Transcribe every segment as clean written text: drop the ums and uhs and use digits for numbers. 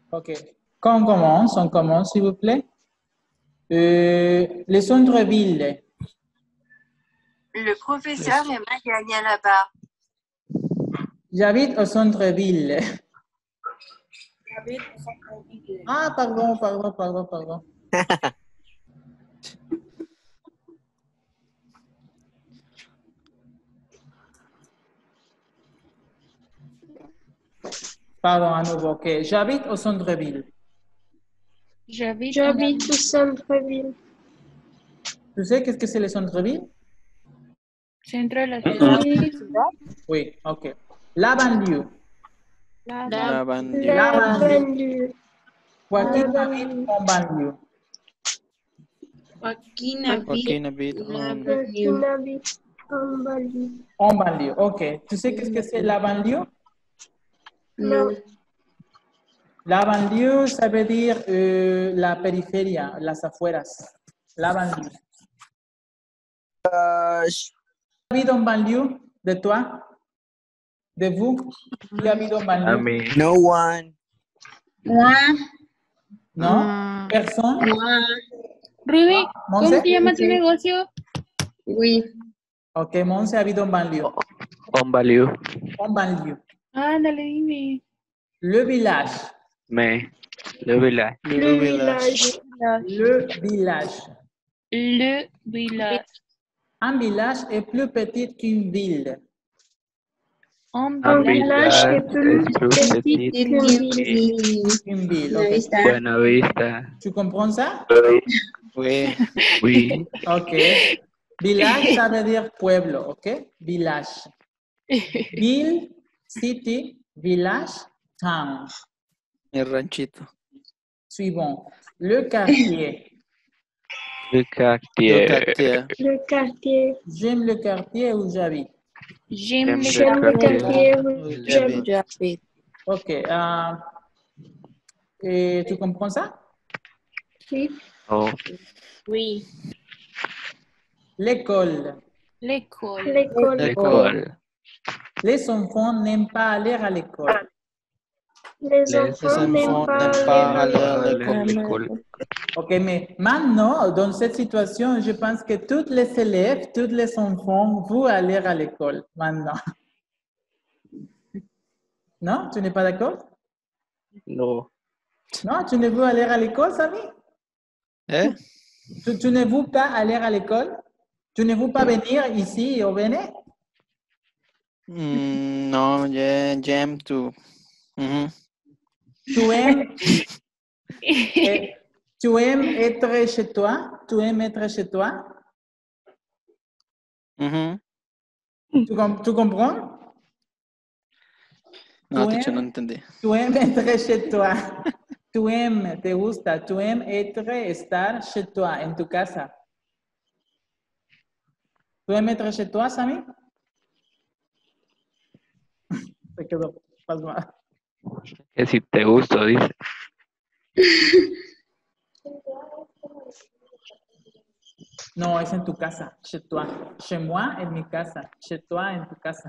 Ok. Quand on commence, s'il vous plaît. Les centres-villes. Le professeur Emma gagne là-bas. J'habite au centre-ville. J'habite au centre-ville. Ah, pardon. Pardon, à nouveau. Ok. J'habite au centre-ville. J'habite au centre-ville. Tu sais qu'est-ce que c'est le centre-ville? Centro de la ciudad. Oui, ok. La banlieue. La banlieue. La banlieue. Joaquín habite en banlieue. Joaquín Joaquín habite Joaquín habite en banlieue. En banlieue, ok. Tu sais qu'est-ce que c'est la banlieue? No. La banlieue, ça veut dire la périphérie, las afueras. La banlieue. ¿Qui habite en banlieue de toi? De vous? Qui habite en banlieue? No one. Moi. ¿No? ¿Personne? Moi. Ruby, ¿cómo ¿Monse? se llama tu negocio? Oui. Ok, Monse habite en banlieue. En banlieue. En banlieue. Ándale, dime. Le village. Le village. Le village. Le village. Le village. Un village est plus petit qu'une ville. Un Un village. village est plus petit qu'une ville. Une ville, Buena ok. Vista. Buena Vista. Tu comprends ça? Oui. Oui. Ok. Village, ça veut dire pueblo, ok? Village. Ville, city, village, town. El ranchito. Suivant. Le quartier. Le quartier. Le quartier. J'aime le quartier où j'habite. J'aime J'aime le le quartier où j'habite. J'habite. Ok. Et tu comprends ça? Oui. Oh. Oui. L'école. L'école. L'école. L'école. Les enfants n'aiment pas aller à l'école. Les enfants n'aiment pas aller à l'école. Ok, mais maintenant, dans cette situation, je pense que tous les élèves, tous les enfants vont aller à l'école maintenant. Non? Tu n'es pas d'accord? No. Non, tu ne veux aller à l'école, Samy? Tu ne veux pas aller à l'école? Tu ne veux pas venir ici au Bénin? No, j'aime tout. Tu aimes, tu aimes être chez toi? Tu aimes être chez toi? Tu comprends? No, teacher, no entendí. Tu aimes être chez toi. Tu aimes, te gusta. Tu aimes être, estar chez toi, en tu casa. Tu aimes être chez toi, Samy? Se quedó pasmado. Que si te gusta, dice. No, es en tu casa, chez toi. Chez moi, en mi casa. Chez toi, en tu casa.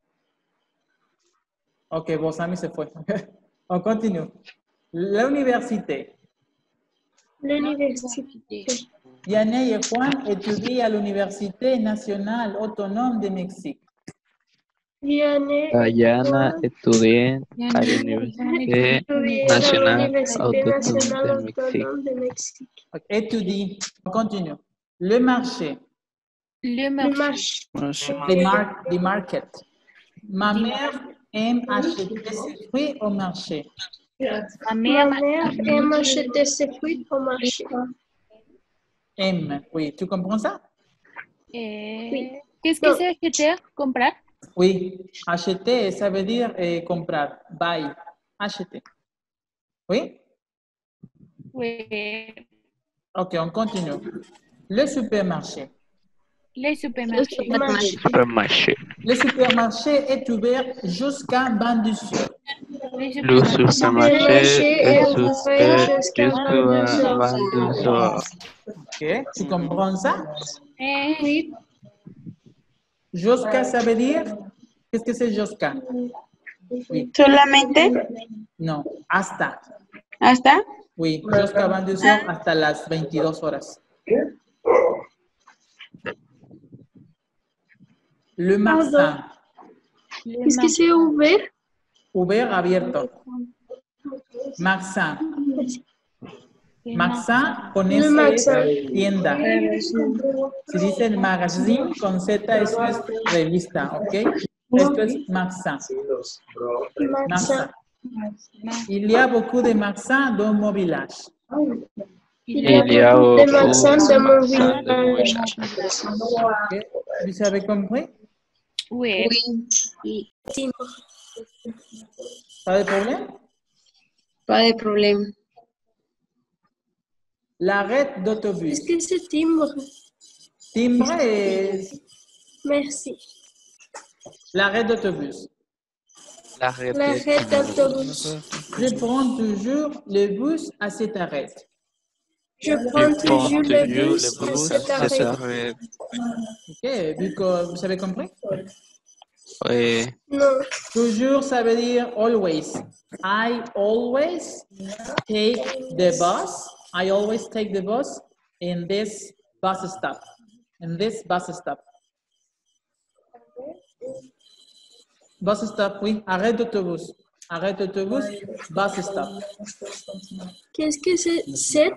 Ok, bon, Samy se fue. On continue. L'université. L'université. Yanné et Juan étudient à l'Université nationale autonome de Mexique. Dayana estudié a la Universidad Nacional Autónoma de México. Okay, étudie. On continue. Le marché. Le marché. The market. Ma mère aime acheter ses fruits au marché. Ma mère aime acheter ses fruits au marché. Aime, oui. Tu comprends ça? Qu'est-ce que c'est acheter? Comprar? Oui. Acheter, ça veut dire comprar. Buy. Acheter. Oui? Oui. Ok, on continue. Le supermarché. Les supermarchés. Supermarché. Le supermarché est ouvert jusqu'à 22 heures. Le supermarché est ouvert jusqu'à 22 heures. Ok, tu comprends ça? Oui. Jusqu'à, ça veut dire? Qu'est-ce que c'est jusqu'à? Oui. Solamente. No, hasta. ¿Hasta? Oui, jusqu'à 22 heures, hasta las 22 horas. Le marsan. Est-ce que c'est ouvert? Ouvert, abierto. Marsan. Marsan con Le S magasin. es tienda. Si dice el magazine con Z, eso es revista, ¿ok? Esto es marsan. Marsan. Il y a beaucoup de magasins dans mon village. Il y a Des beaucoup magasins dans mon de village. Ok. Vous avez compris? Oui. Pas de problème? Pas de problème. L'arrêt d'autobus. Est-ce que c'est timbre? Timbre es Merci. l'arrêt d'autobus. L'arrêt L'arrêt d'autobus. Je prends toujours le bus à cet arrêt. Je prends toujours le bus à cet arrêt. arrêt. Ok, vous avez compris? Oui. Non. Toujours, ça veut dire always. I always take the bus. I always take the bus in this bus stop. In this bus stop. Bus stop, oui. Arrêt d'autobus. Arrêt d'autobus, bus stop. Qu'est-ce que c'est? 7?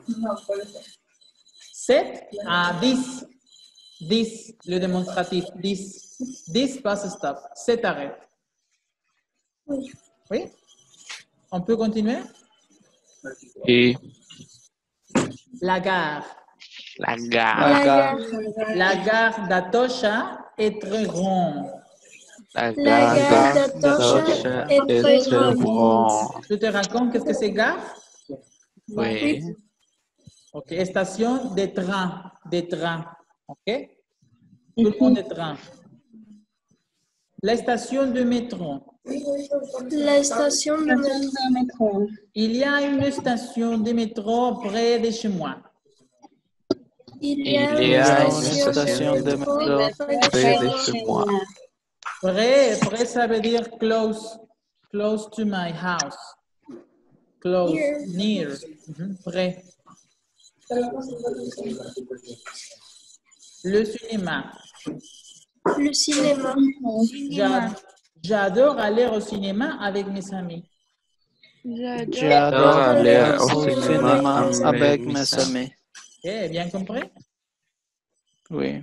7 à 10. 10, le démonstratif. 10. 10 bus stop. 7 arrêts. Oui. Oui? On peut continuer? Et La gare. la gare. La gare. La gare d'Atocha est très grande. La La gare gare d'Atocha est très grande. grande. Je te raconte qu'est-ce que c'est gare? Oui. Ok, station de train. Des trains. Ok? Tout le monde est train. La station de métro. La station de métro. Il y a une station de métro près de chez moi. Il y a Il y a une une station de métro près de chez moi. Près, ça veut dire close. Close to my house. Close. Near. Près. Le cinéma. Le cinéma. J'adore aller au cinéma avec mes amis. J'adore aller au cinéma avec mes amis. Ok, bien compris? Oui.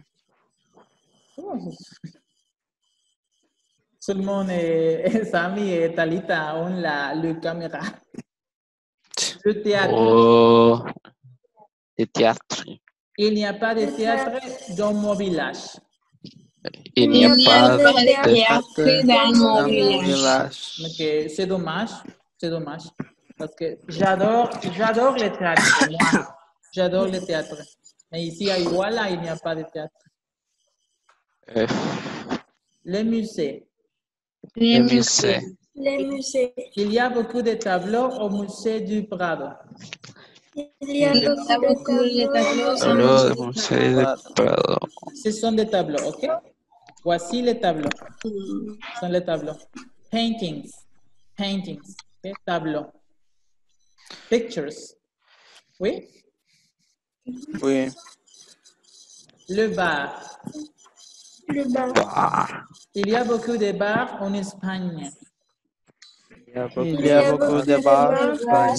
Tout le monde est Sami et Talita ont la caméra. Le théâtre. Oh, le théâtre. Il n'y a pas de théâtre dans mon village. Il n'y a pas de théâtre dans mon Village. village. Ok, c'est dommage. C'est dommage. Parce que j'adore le théâtre. Moi, j'adore le théâtre. Mais ici à Iguala, il n'y a pas de théâtre. Les musées. Le musée. Les musées. Il y a beaucoup de tableaux au musée du Prado. Il y a beaucoup de tableaux. Le musée de Prado. Ce sont des tableaux, ok? Voici les tableaux. Ce sont les tableaux. Paintings. Paintings. Okay? Tableaux. Pictures. Oui? Oui. Le bar. Le bar. Ah, Il y a beaucoup de bars en Espagne. Il y a beaucoup de bars.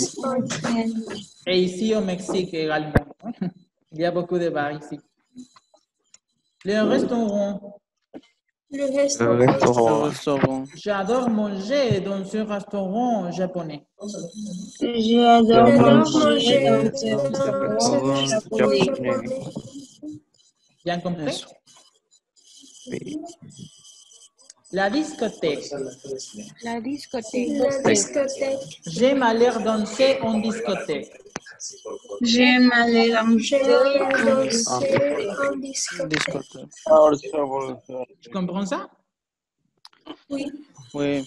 Et ici au Mexique également. Il y a beaucoup de bars ici. Le restaurant. Le le restaurant. Le restaurant. restaurant. J'adore manger dans ce restaurant japonais. J'adore manger dans Restaurant ce restaurant japonais. Bien compris? Oui. La discothèque. La discothèque. La discothèque. J'aime aller danser en discothèque. J'aime aller danser. Danser en discothèque. Discothèque. Tu comprends ça? Oui. Oui.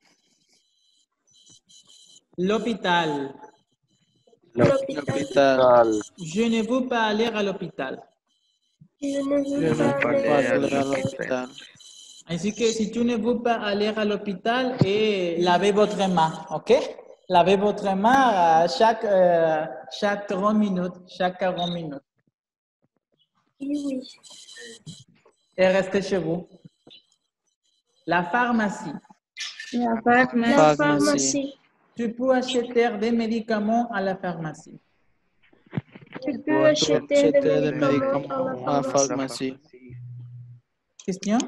L'hôpital. L'hôpital. Je ne veux pas aller à l'hôpital. Je ne Je veux ne pas peux aller pas à aller à l'hôpital. l'hôpital. Ainsi que si tu ne veux pas aller à l'hôpital, lavez votre main, ok? Lavez votre main chaque 30 minutes, chaque 40 minutes. Oui. Et restez chez vous. La pharmacie. La pharmacie. Tu peux acheter des médicaments à la pharmacie. Tu peux acheter des médicaments à la pharmacie. Question?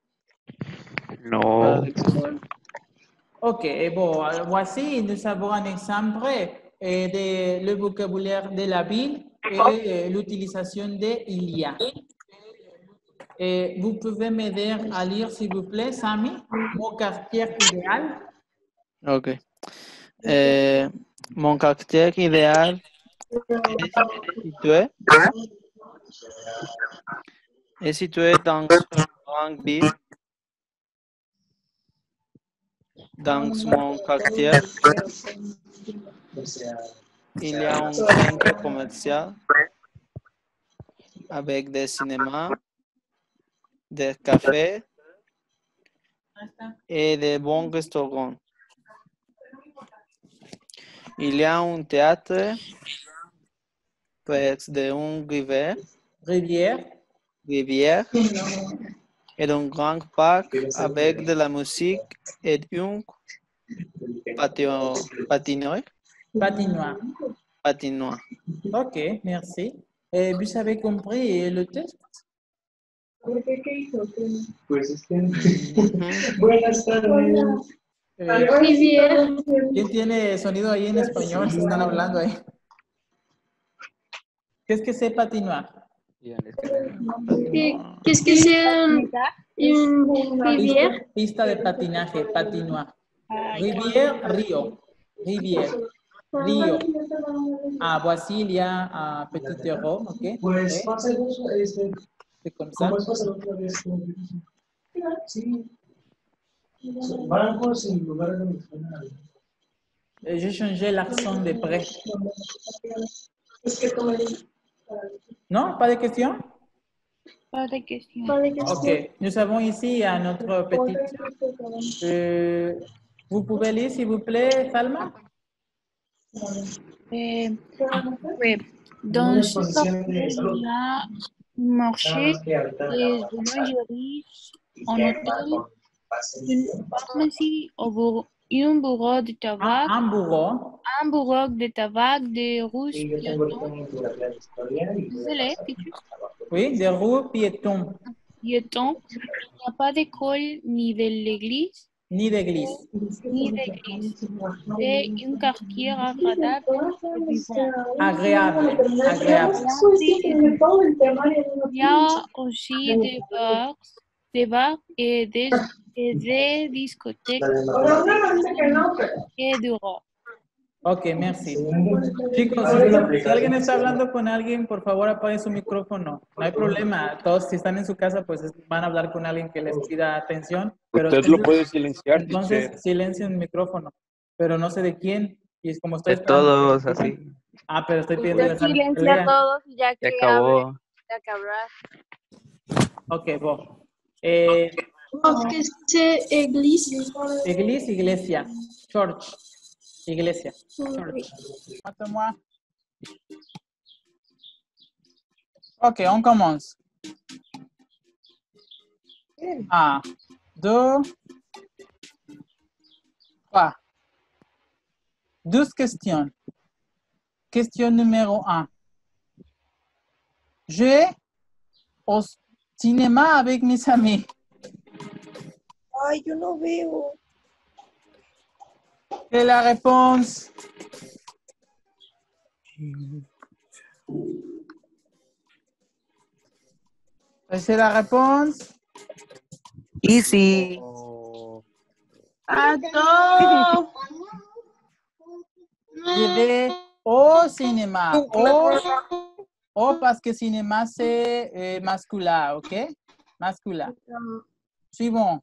No. Ok, bon, voici, nous avons un exemple de le vocabulaire de la ville et l'utilisation de il y a. Et vous pouvez m'aider à lire, s'il vous plaît, Sami, mon quartier idéal. Ok. Mon quartier idéal est situé dans une grande ville. Dans mon quartier, il y a un centre commercial avec des cinémas, des cafés et de bons restaurants. Il y a un théâtre près d'une rivière et un grand parc avec de la musique et un patinoire. Ok, merci. Et vous avez compris le texte? Buenas tardes. ¿Quién tiene sonido ahí en español? Se están hablando ahí. ¿Qué es que c'est patinoire? Qu'est-ce que c'est une rivière? Pista de patinaje, patinoire. Rivière, río. Rivière, río. Ah, voici, il y a un petit euro, ok? Pues Okay. pasa eso, C'est comme ça. ¿cómo es pasar otra vez? Sí. Bancos y lugares donde suena. J'ai changé l'accent de près. Non, pas de questions? Pas de question. Ok, nous avons ici à notre petite... vous pouvez lire, s'il vous plaît, Salma? Oui. Dans ce quartier, il y a un marché, des boulangeries, un hôtel, une pharmacie, un bureau de tabac, Un bureau. un bureau de tabac, des rues piétons. Désolé, Oui, des rues piétons. piétons. Il n'y a pas d'école ni de l'église. Ni d'église. C'est un quartier agradable et vivant. Agréable. Agréable. Il y a aussi des bars et des discothèques et des rats. Ok, merci. Chicos, si alguien está hablando con alguien, por favor apague su micrófono. No hay problema. Todos, si están en su casa, pues van a hablar con alguien que les pida atención. Pero Usted lo puede silenciar, entonces, teacher. silencien el micrófono. Pero no sé de quién. Y es como estoy De todos, así. Ah, pero estoy pidiendo Usted dejar que silencia a lean. todos y ya que Se acabó. hable, ya que hablar. Ok, bon. Qu'est-ce que c'est église? Église, iglesia. Church. Iglesia. Church. Attends-moi. Ok, on commence. 1, 2, 3. 12 questions. Question numéro 1. Je vais au cinéma avec mes amis. Ay, yo no veo. Et la réponse? C'est la réponse? Easy. Attends. Je vais au cinéma. Au parce que cinéma, c'est masculin, ok? Masculin. Suivant.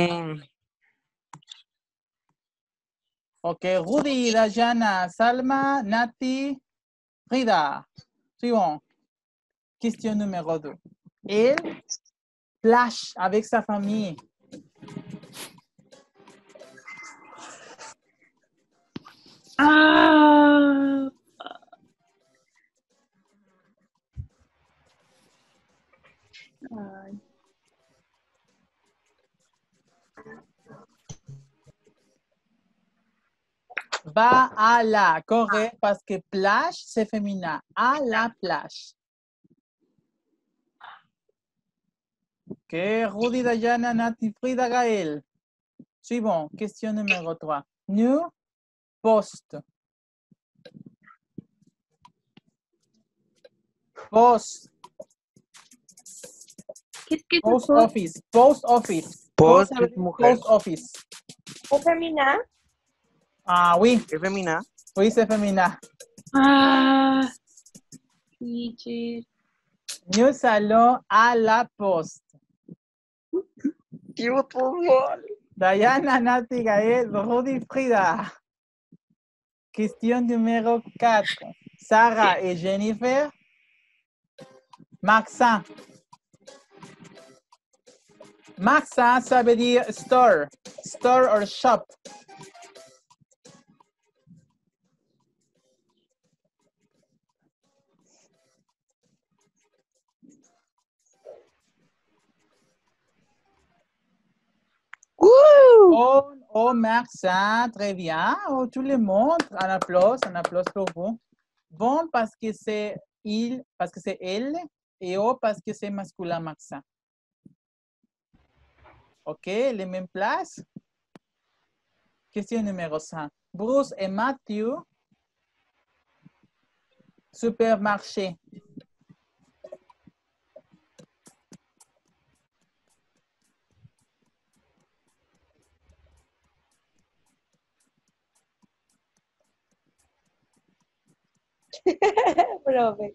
Ok, Rudy, Dajana, Salma, Nati, Frida. Suivant. Question numéro 2. Il plage avec sa famille. Ah. Ay. Va à la, correct, parce que plage, c'est féminin. À la plage. Ok, Rudy, Dayana, Nati, Frida, Gaël. Suivant, question numéro 3. New post. Post. Qu'est-ce que Post c'est? office. Post office. Post Post, es mujer. post office. ¿Es femenina? Ah, oui. Es femina. Oui, c'est féminin. Ah. Teacher. New salon à la poste. ¡Qué fútbol! Diana, Nati, Gaël, Rudy, Frida. Question numéro 4. Sarah et Jennifer. Maxin. Maxin, ça veut dire store. Store or shop. Oh, Maxin, très bien. Oh, tout le monde, un applause pour vous. Bon, parce que c'est il, parce que c'est elle, et oh, parce que c'est masculin, Maxin. OK, les mêmes places. Question numéro 5. Bruce et Matthew. Supermarché. Profe.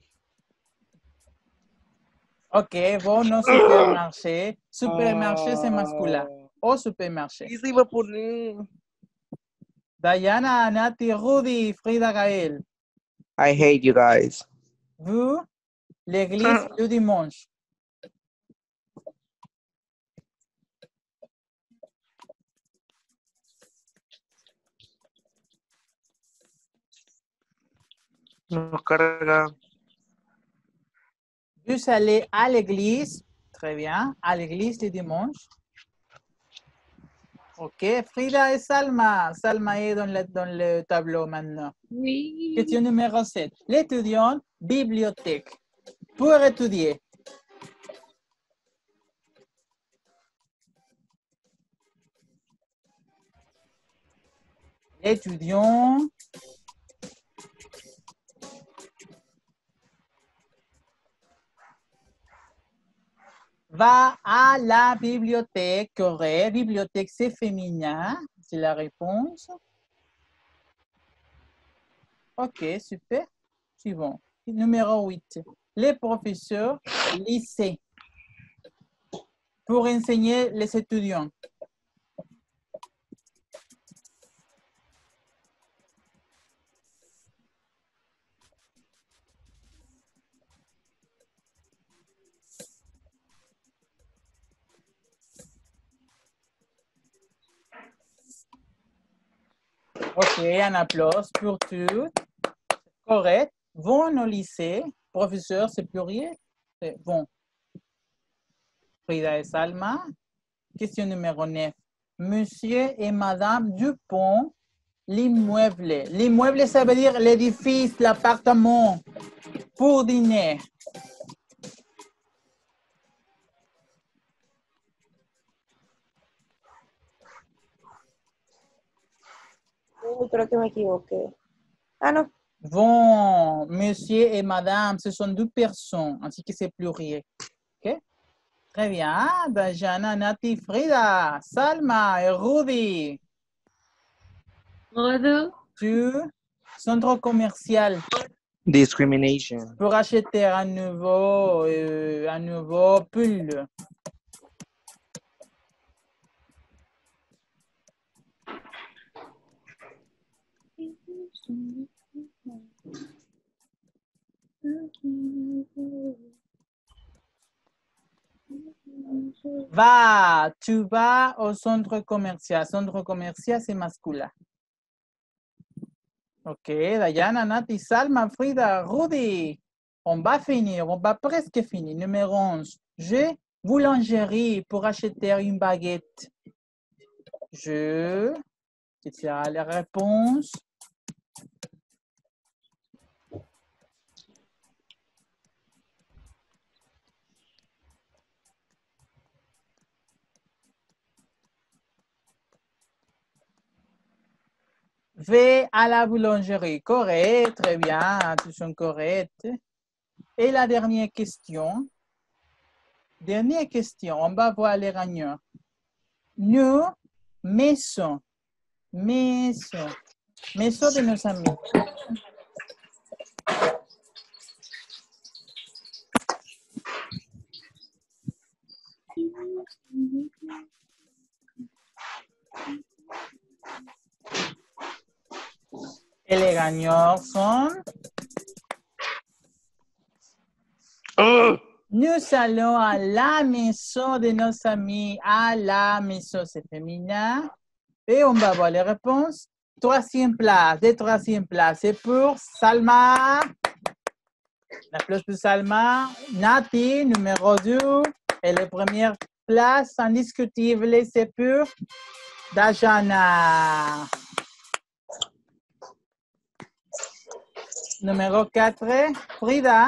OK, bon, non, supermarché. Supermarché, c'est masculin. Au supermarché. ¿Qué se iba a poner? Diana, Nati, Rudy, Frida, Gaël. I hate you guys. Vous, l'église du dimanche. Nos carga. Vous allez à l'église. Très bien. À l'église du dimanche. OK. Frida et Salma. Salma est dans le tableau maintenant. Oui. Question numéro 7. L'étudiant, bibliothèque. Pour étudier. L'étudiant. Va à la bibliothèque, correct. Bibliothèque, c'est féminin. C'est la réponse. OK, super. Suivant. Numéro 8. Les professeurs, lycée. Pour enseigner les étudiants. OK, un applause pour tout. Correct. Vont au lycée. Professeur, c'est pluriel. C'est bon. Frida et Salma. Question numéro 9. Monsieur et Madame Dupont, l'immeuble. L'immeuble, ça veut dire l'édifice, l'appartement. Pour dîner. Uy, creo que me equivoqué. Ah, no. Vont, monsieur et madame, ce sont deux personnes, ainsi que c'est pluriel. OK? Très bien. Dajana, Nati, Frida, Salma et Rudy. Rodo. Tu, centre commercial. Discrimination. Pour acheter un nouveau pull. Va, tu vas au centre commercial. Centre commercial, c'est masculin. Ok, Dayana, Nati, Salma, Frida, Rudy. On va finir, on va presque finir. Numéro 11. Je boulangerie pour acheter une baguette. Je, quelle sera la réponse? Vais à la boulangerie. Correct, très bien, tous sont corrects. Et la dernière question. Dernière question, on va voir les gagnants. Nous, maison de nos amis. Et les gagnants sont... Nous allons à la maison de nos amis. À la maison, c'est féminin. Et on va voir les réponses. Troisième place. Des troisième place, c'est pour Salma. La place de Salma. Nati, numéro 2. Et la première place, indiscutible, c'est pour Dajana. Numéro 4, Frida.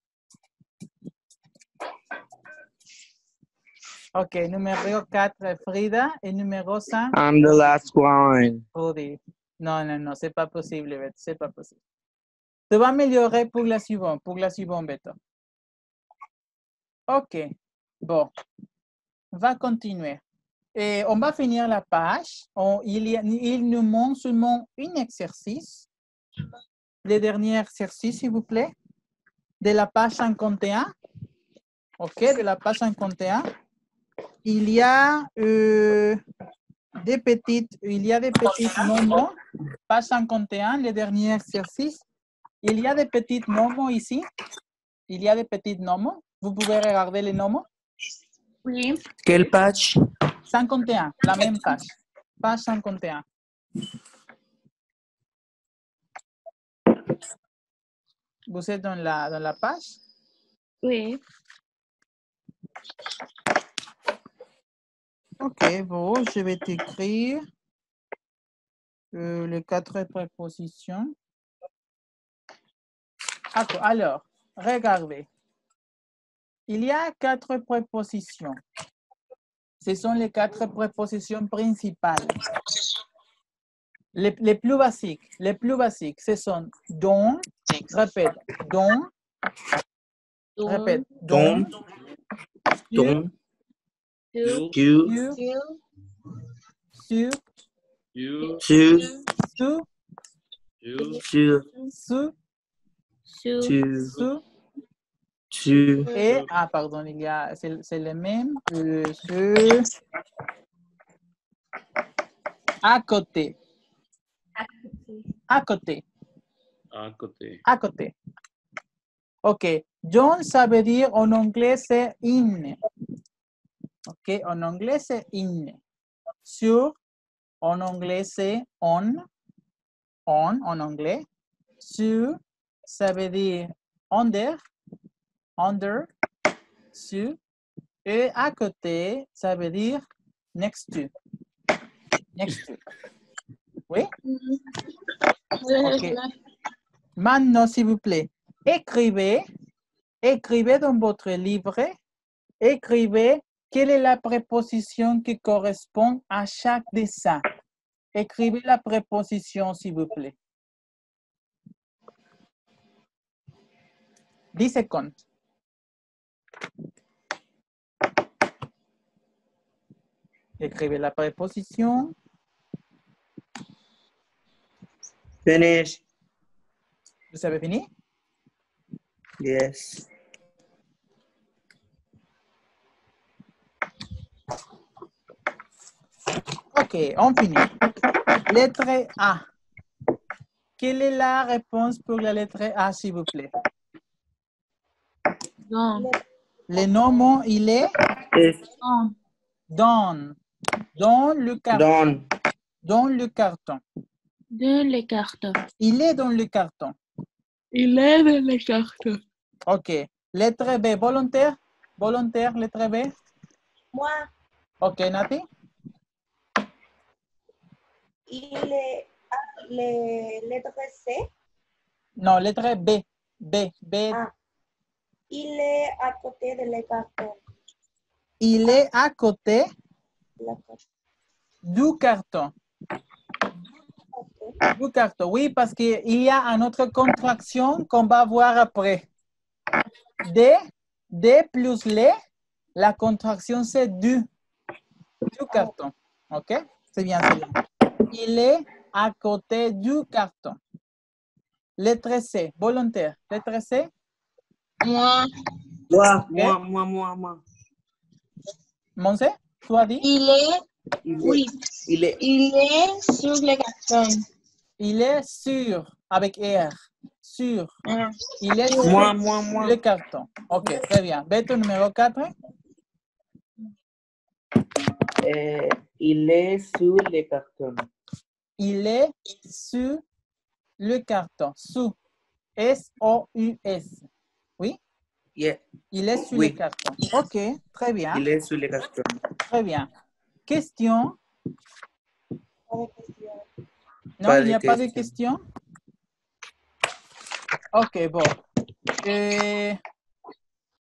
Ok, numéro 4, Frida. Et numéro 5, I'm the last one. Rudy. Non, c'est pas possible, Beto. C'est pas possible. Tu vas améliorer pour la suivante, Beto. Ok, bon. On va continuer. Et on va finir la page. Il nous manque seulement un exercice. Le dernier exercice, s'il vous plaît. De la page 51. Ok, de la page 51. Il y a des petites moments. Page 51, le dernier exercice. Il y a des petites moments ici. Il y a des petites moments. Vous pouvez regarder les moments. Oui. Quelle page? 51, la même page. Page 51. Vous êtes dans la page? Oui. Ok, bon, je vais t'écrire les 4 prépositions. Alors, regardez. Il y a 4 prépositions. Ce sont les 4 prépositions principales. Les plus basiques, ce sont dont, répète, dont, répète, dont, Don. sur, sous, et, pardon, c'est le même, à côté. Ok, John, ça veut dire en anglais, c'est in. Ok, en anglais, c'est in. Sur, en anglais, c'est on. On, en anglais. Sur, ça veut dire under. Sur. Et à côté, ça veut dire next to. Oui? Ok. Maintenant, s'il vous plaît, écrivez dans votre livre, écrivez quelle est la préposition qui correspond à chaque dessin. Écrivez la préposition, s'il vous plaît. 10 secondes. Écrivez la préposition. Finish. Vous avez fini? Yes. Ok, on finit. Lettre A. Quelle est la réponse pour la lettre A, s'il vous plaît? Non. Le nom, il est Non. dans le carton. Don. Dans le carton. Dans le carton. Il est dans le carton. Il est dans le carton. Ok. Lettre B, volontaire. Volontaire, lettre B. Moi, Ok, Nati. il est les lettres C. Non, lettre B. B. B. Ah, il est à côté de le carton. Il est à côté La carton. du carton. Ok. Du carton, oui, parce qu'il y a une autre contraction qu'on va voir après. D plus les, la contraction c'est du carton. Ok? C'est bien, c'est bien. Il est à côté du carton. Lettre C, volontaire. Lettre C. Moi. Moi. Monse, tu as dit? Il est sur le carton. Il est sur, avec R. Sur. Ah. Il est sur le carton. Ok, très bien. Beto numéro 4. Il est sur le carton. Il est sur le carton. Sous. S-O-U-S. Oui? Yeah. Il est sur Oui. le carton. Ok, très bien. Il est sur le carton. Très bien. Question? Pas de question. Non, Pas il n'y de a pas de question. question. Ok, bon.